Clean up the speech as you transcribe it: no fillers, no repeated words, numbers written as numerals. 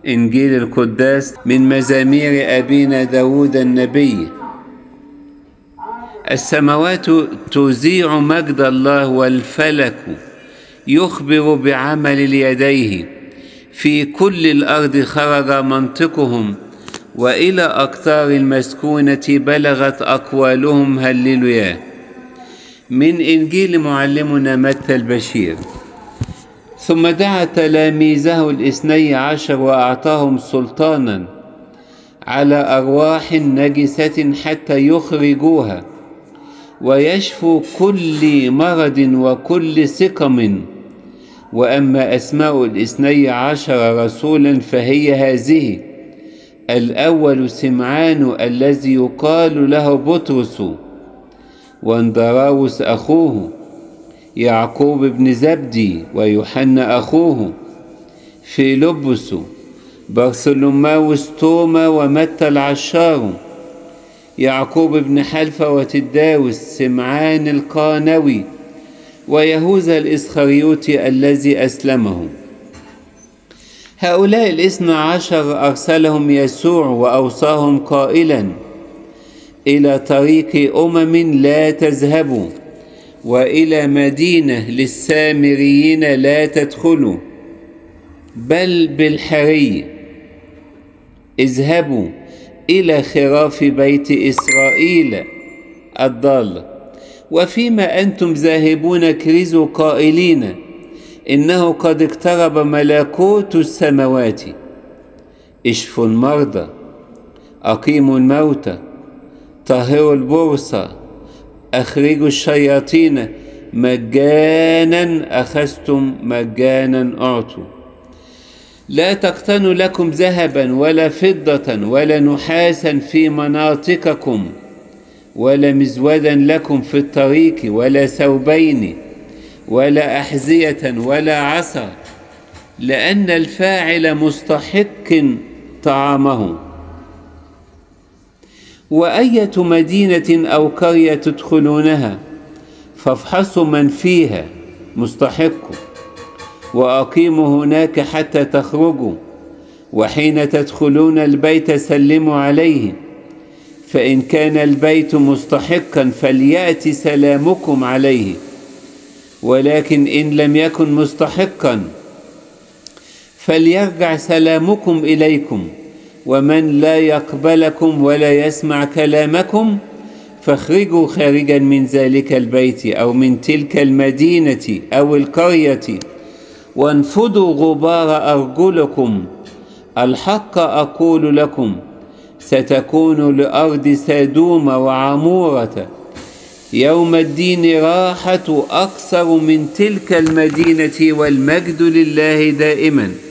إنجيل القداس من مزامير أبينا داود النبي. السماوات تذيع مجد الله، والفلك يخبر بعمل يديه. في كل الأرض خرج منطقهم، وإلى أقطار المسكونة بلغت أقوالهم. هللويا. من إنجيل معلمنا متى البشير. ثم دعا تلاميذه 12 وأعطاهم سلطانا على أرواح نجسة حتى يخرجوها ويشفوا كل مرض وكل سقم. وأما أسماء 12 رسولا فهي هذه: الأول سمعان الذي يقال له بطرس، واندراوس أخوه، يعقوب بن زبدي ويوحنا أخوه، فيلبس، برثولماوس، توما، ومتى العشار، يعقوب بن حلفة وتداوس، سمعان القانوي، ويهوذا الإسخريوطي الذي أسلمه. هؤلاء 12 أرسلهم يسوع وأوصاهم قائلا: إلى طريق لا تذهبوا، وإلى مدينة للسامريين لا تدخلوا، بل بالحري اذهبوا إلى خراف بيت إسرائيل الضالة. وفيما أنتم ذاهبون كرزوا قائلين: إنه قد اقترب ملكوت السماوات. اشفوا المرضى، أقيموا الموتى، طهروا البرصى، أخرجوا الشياطين، مجانا أخذتم مجانا أعطوا. لا تقتنوا لكم ذهبا ولا فضة ولا نحاسا في مناطقكم، ولا مزودا لكم في الطريق، ولا ثوبين، ولا أحذية، ولا عصا، لأن الفاعل مستحق طعامه. وأية مدينة أو قرية تدخلونها فافحصوا من فيها مستحق، وأقيموا هناك حتى تخرجوا، وحين تدخلون البيت سلموا عليه. فإن كان البيت مستحقا فليأتي سلامكم عليه، ولكن إن لم يكن مستحقا فليرجع سلامكم إليكم. ومن لا يقبلكم ولا يسمع كلامكم فاخرجوا خارجا من ذلك البيت أو من تلك المدينة أو القرية، وانفضوا غبار أرجلكم. الحق أقول لكم، ستكون لأرض سدوم وعمورة يوم الدين راحة أكثر من تلك المدينة، والمجد لله دائما.